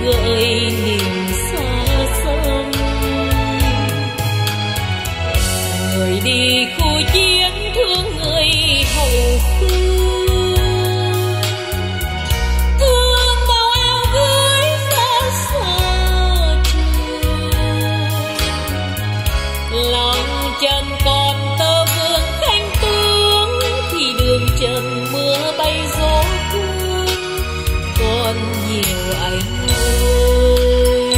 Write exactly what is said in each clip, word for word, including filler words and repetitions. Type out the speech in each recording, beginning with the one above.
gợi niềm xa xăm. Người đi khu chiến thương người hậu phương, thương bao áo cưới xa xa trường. Lòng chân còn tơ vương khanh tướng, thì đường trần mưa bay gió cuốn, còn nhiều anh ơi.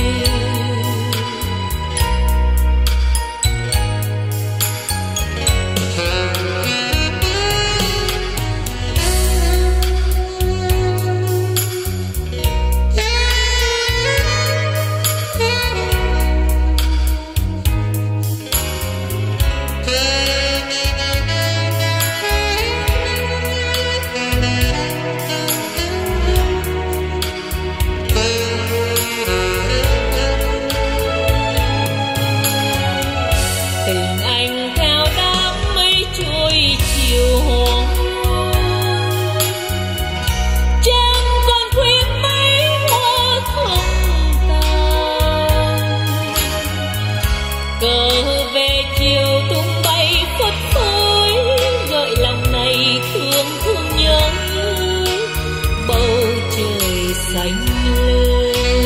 Tình anh theo đám mây trôi chiều hoàng hôn, chẳng còn khuyên mấy hoa không tàn. Cờ về chiều tung bay phất phới, gợi lòng này thương thương nhớ bầu trời xanh lơ.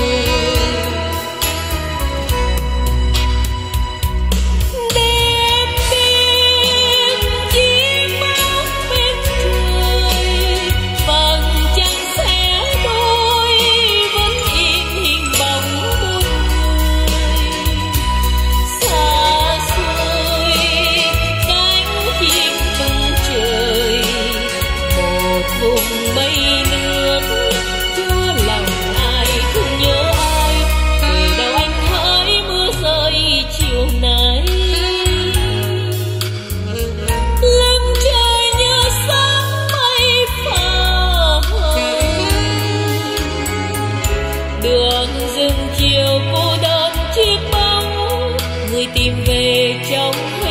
Vùng mây nước cho lòng ai thương nhớ ai, về đâu anh hỡi mưa rơi chiều nay. Lưng trời như sáng mây phà hồng, đường rừng chiều cô đơn chiếc bóng, người tìm về trong